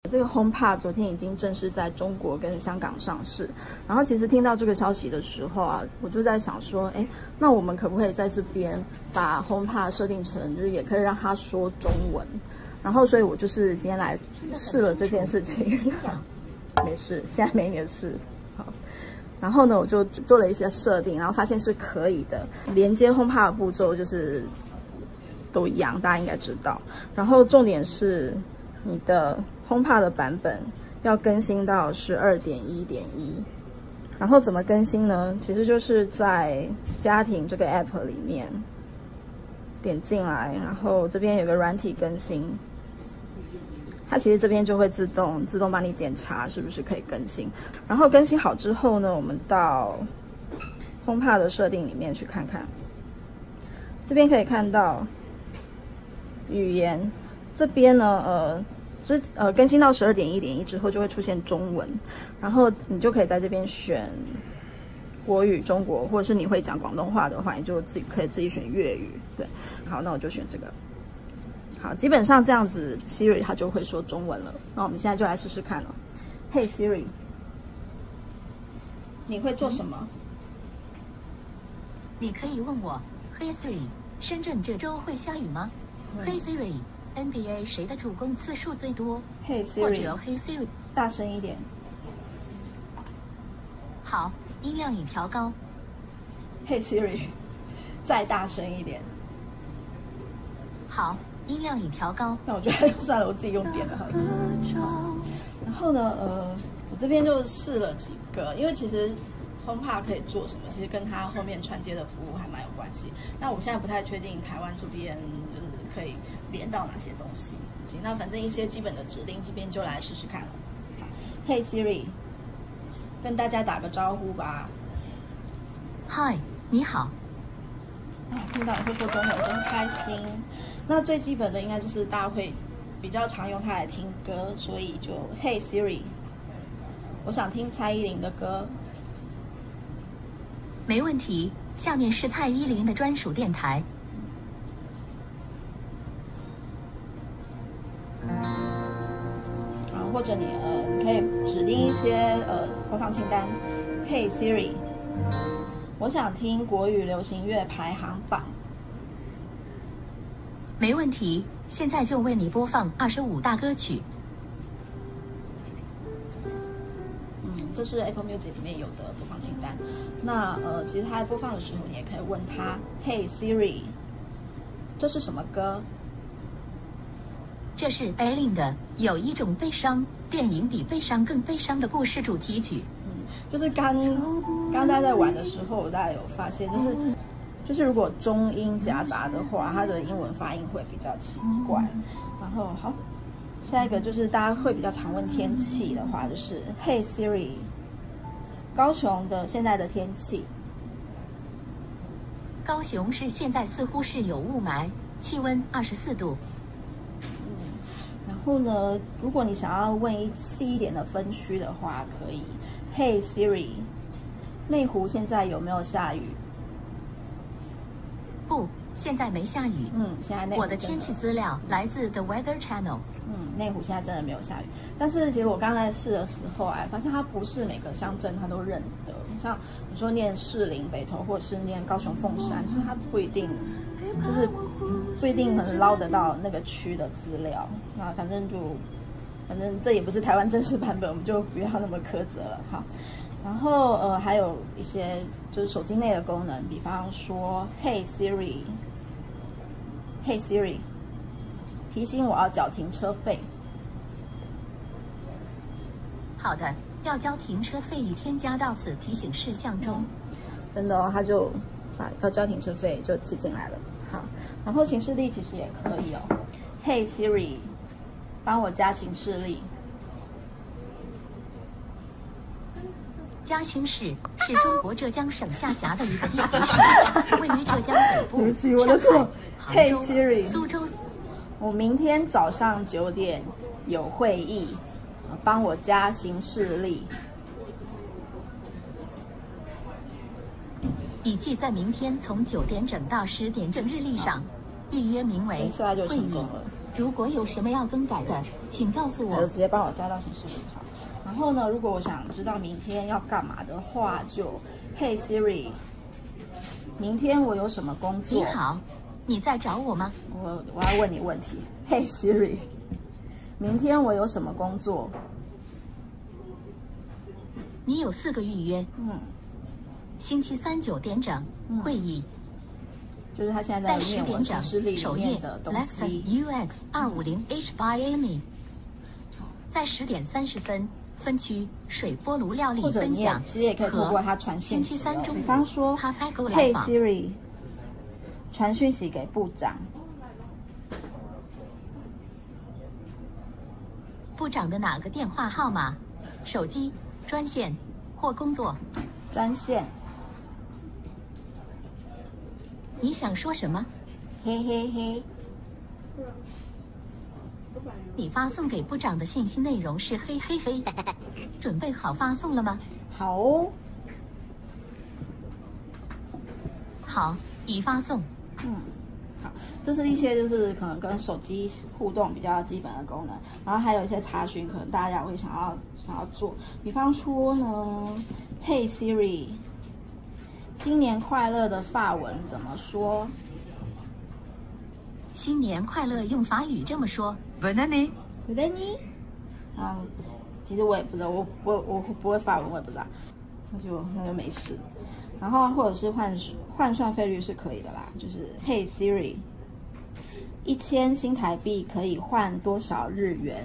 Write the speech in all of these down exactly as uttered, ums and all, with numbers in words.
这个 HomePod 昨天已经正式在中国跟香港上市。然后其实听到这个消息的时候啊，我就在想说，哎，那我们可不可以在这边把 HomePod 设定成就是也可以让它说中文？然后所以我就是今天来试了这件事情。没事，现在没你的事。好。然后呢，我就做了一些设定，然后发现是可以的。连接 HomePod 的步骤就是都一样，大家应该知道。然后重点是你的 HomePod 的版本要更新到 十二点一点一。然后怎么更新呢？其实就是在家庭这个 app 里面点进来，然后这边有个软体更新。它其实这边就会自动自动帮你检查是不是可以更新，然后更新好之后呢，我们到 HomePod 的设定里面去看看，这边可以看到语言这边呢，呃，之呃更新到 十二点一点一之后就会出现中文，然后你就可以在这边选国语、中国，或者是你会讲广东话的话，你就自己可以自己选粤语。对，好，那我就选这个。好，基本上这样子 ，Siri 它就会说中文了。那我们现在就来试试看了。Hey Siri， 你会做什么？ 你可以问我 ，Hey Siri， 深圳这周会下雨吗、嗯、？Hey Siri，N B A 谁的助攻次数最多 ？Hey Siri， 或者 Hey Siri， 大声一点。 好，音量已调高。 Hey Siri， 再大声一点。 好。音量已调高， 那我觉得算了，我自己用点的好了。然后呢，呃，我这边就试了几个，因为其实 HomePod 可以做什么，其实跟它后面串接的服务还蛮有关系。那我现在不太确定台湾这边就是可以连到哪些东西。那反正一些基本的指令，这边就来试试看了。Hey Siri， 跟大家打个招呼吧。 Hi， 你好。 啊，听到你会说中文，真开心。那最基本的应该就是大家会比较常用它来听歌，所以就 Hey Siri， 我想听蔡依林的歌。 没问题，下面是蔡依林的专属电台。 啊，或者你呃，你可以指定一些呃播放清单。Hey Siri， 我想听国语流行乐排行榜。 没问题，现在就为你播放二十五大歌曲。 嗯，这是 Apple Music 里面有的播放清单。那呃，其实它在播放的时候，你也可以问它 ，Hey Siri， 这是什么歌？ 这是 Aileen 的《有一种悲伤》，电影比悲伤更悲伤的故事主题曲。 嗯，就是刚刚大家在玩的时候，大家有发现，就是。就是如果中英夹杂的话，它的英文发音会比较奇怪。然后好，下一个就是大家会比较常问天气的话，就是 Hey Siri， 高雄的现在的天气。 高雄市现在似乎是有雾霾，气温二十四度。 嗯，然后呢，如果你想要问一细一点的分区的话，可以 Hey Siri， 内湖现在有没有下雨？ 不，现在没下雨。 嗯，现在内湖我的天气资料来自 The Weather Channel。 嗯，内湖现在真的没有下雨。但是其实我刚才试的时候，哎，发现它不是每个乡镇它都认得。像你说念士林北投，或者是念高雄凤山，其实它不一定，就是不一定能捞得到那个区的资料。那反正就，反正这也不是台湾正式版本，我们就不要那么苛责了哈。然后呃，还有一些就是手机内的功能，比方说 Hey Siri，Hey Siri， 提醒我要缴停车费。 好的，要交停车费已添加到此提醒事项中。 嗯、真的哦，他就把要交停车费就记进来了。好，然后行事历其实也可以哦。Hey Siri， 帮我加行事历。 嘉兴市是中国浙江省下辖的一个地级市，位于浙江北部、上海、杭州、苏州。 我明天早上九点有会议，帮我加行事历。 已记在明天从九点整到十点整日历上，预约名为现在就会议成功了。 如果有什么要更改的，请告诉我。 就直接帮我加到显示符号。然后呢，如果我想知道明天要干嘛的话，就 Hey Siri， 明天我有什么工作？ 你好，你在找我吗？ 我我要问你问题。Hey Siri， 明天我有什么工作？ 你有四个预约。 嗯。 星期三九点整、嗯、会议。 就是他现在在念我行事历里面的东西。 Lexus U X 二五零 H by Amy。在十点三十分。分区水波炉料理分享， 其实也可以透过他传讯息。 星期三中午， 比方说 ，Hey Siri， 传讯息给部长。 部长的哪个电话号码？手机、专线或工作？ 专线。 你想说什么？ 嘿嘿嘿。 你发送给部长的信息内容是嘿嘿嘿，准备好发送了吗？ 好哦。 好，已发送。 嗯，好，这是一些就是可能跟手机互动比较基本的功能，然后还有一些查询，可能大家会想要想要做，比方说呢 ，Hey Siri， 新年快乐的法文怎么说？ 新年快乐用法语这么说 Bonne année Bonne année。嗯，其实我也不知道，我我我不会法文，我也不知道，那就那就没事。然后或者是换换算费率是可以的啦，就是 Hey Siri， 一千新台币可以换多少日元？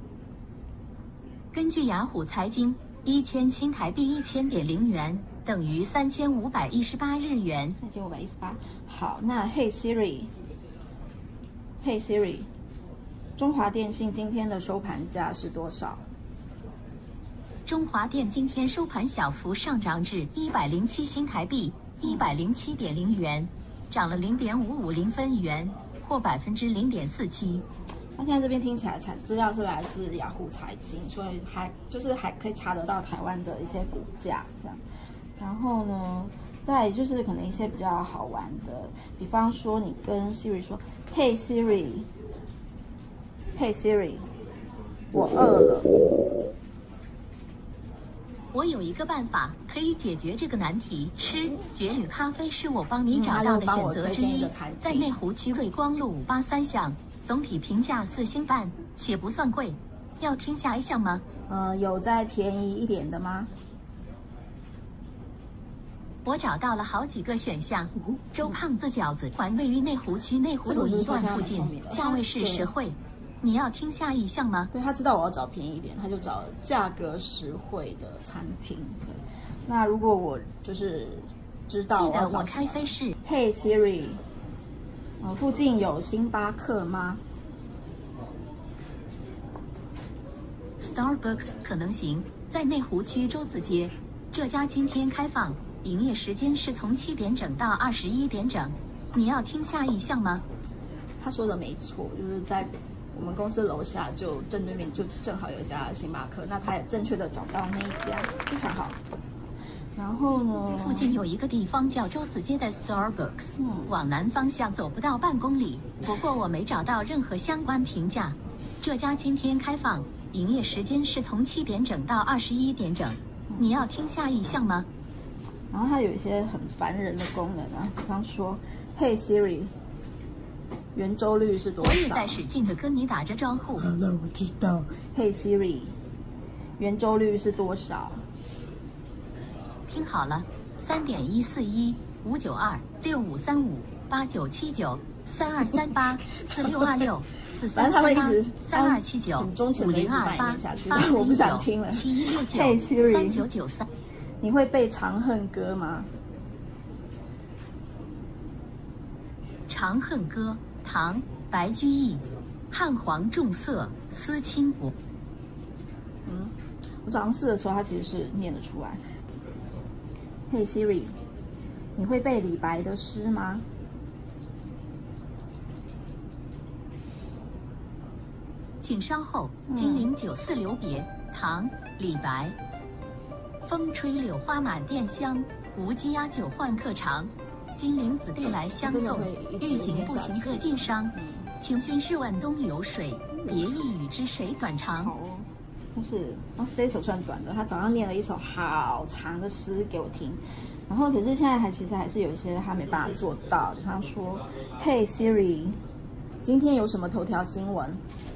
根据雅虎财经，一千新台币一千点零元等于三千五百一十八日元。 三千五百一十八。好，那 Hey Siri。Hey Siri， 中华电信今天的收盘价是多少？ 中华电今天收盘小幅上涨至一百零七新台币，一百零七点零元，涨了零点五五零分元，或百分之零点四七。 那现在这边听起来财资料是来自雅虎财经，所以还就是还可以查得到台湾的一些股价这样。然后呢？再就是可能一些比较好玩的，比方说你跟 Siri 说 ，Hey Siri，Hey Siri， 我饿了。 我有一个办法可以解决这个难题，吃绝旅咖啡是我帮你找到的选择之一，在内湖区瑞光路五八三巷，总体评价四星半，且不算贵。要听下一项吗？ 呃，有再便宜一点的吗？ 我找到了好几个选项。周胖子饺子馆位于内湖区内湖路一段附近，价位是实惠。你要听下一项吗？ 对，他知道我要找便宜一点，他就找价格实惠的餐厅。那如果我就是知道我要找什么， 记得我开飞是 Hey Siri， 呃，附近有星巴克吗 ？Starbucks 可能行，在内湖区洲子街，这家今天开放。营业时间是从七点整到二十一点整，你要听下一项吗？ 他说的没错，就是在我们公司楼下就正对面就正好有一家星巴克，那他也正确的找到那一家，非常好。然后呢， 附近有一个地方叫洲子街的 Starbucks，、嗯、往南方向走不到半公里，不过我没找到任何相关评价。这家今天开放，营业时间是从七点整到二十一点整，嗯、你要听下一项吗？ 然后它有一些很烦人的功能啊，比方说 ，Hey Siri， 圆周率是多少？ 我也在使劲的跟你打着招呼。 好了，我知道。Hey Siri， 圆周率是多少？ 听好了，三点一四一五九二六五三五八九七九三二三八四六二六四三三八三二七九五零二八八四一九七一六九三九九三。 你会背《长恨歌》吗？ 《长恨歌》唐白居易，汉皇重色思倾国。 嗯，我早上试的时候，它其实是念得出来。Hey Siri， 你会背李白的诗吗？ 请稍后，金陵酒肆留别，嗯、唐李白。风吹柳花满店香，无鸡鸭酒换客尝。金陵子弟来相送，欲行不行各尽觞。 请君试问东流水，别意与之谁短长？ 好哦，但是啊这一首算短的，他早上念了一首好长的诗给我听，然后可是现在还其实还是有一些他没办法做到，比方说 Hey Siri， 今天有什么头条新闻？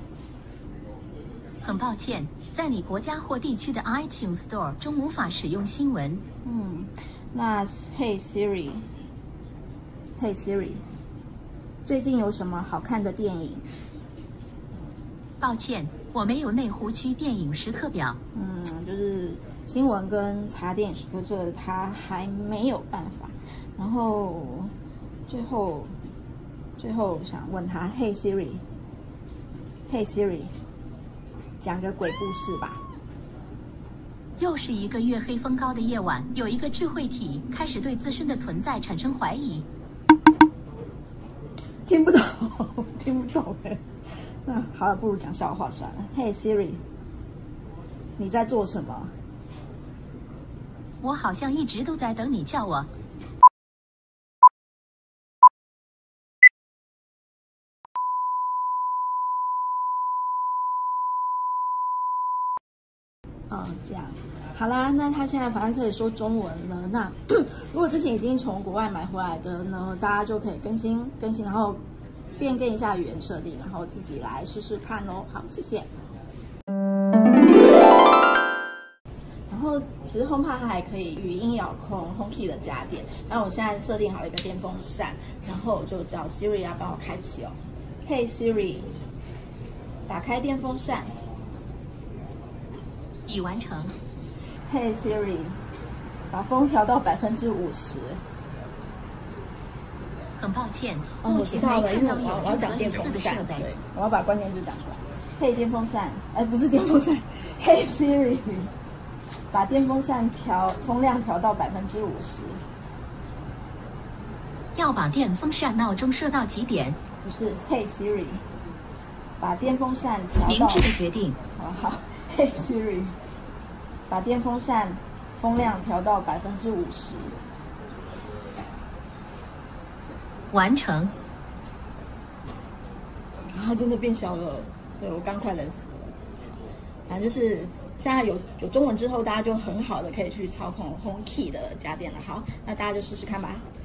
很抱歉，在你国家或地区的 iTunes Store 中无法使用新闻。 嗯，那 Hey Siri，Hey Siri， 最近有什么好看的电影？ 抱歉，我没有内湖区电影时刻表。 嗯，就是新闻跟查电影时刻这他还没有办法。然后最后最后想问他 ，Hey Siri，Hey Siri， 讲个鬼故事吧。 又是一个月黑风高的夜晚，有一个智慧体开始对自身的存在产生怀疑。 听不懂，听不懂哎。那好了，不如讲笑话算了。Hey Siri， 你在做什么？ 我好像一直都在等你叫我。 哦，这样，好啦，那他现在反正可以说中文了。那如果之前已经从国外买回来的呢，大家就可以更新更新，然后变更一下语言设定，然后自己来试试看哦。好，谢谢。然后其实 HomePod 它还可以语音遥控 HomeKey 的家电。然后我现在设定好了一个电风扇，然后我就叫 Siri 啊帮我开启哦。Hey Siri， 打开电风扇。 已完成。 Hey Siri， 把风调到百分之五十。 很抱歉， 哦，我知道了，因为我要我要讲电风扇，对，我要把关键字讲出来。Hey 电风扇，哎，不是电风扇。Hey Siri， 把电风扇调风量调到百分之五十。 要把电风扇闹钟设到几点？ 不是 ，Hey Siri， 把电风扇调到。 明智的决定。 好好。Hey Siri， 把电风扇风量调到百分之五十。 完成。 啊，它真的变小了，对我刚快冷死了。反正就是现在有有中文之后，大家就很好的可以去操控 HomeKey 的家电了。好，那大家就试试看吧。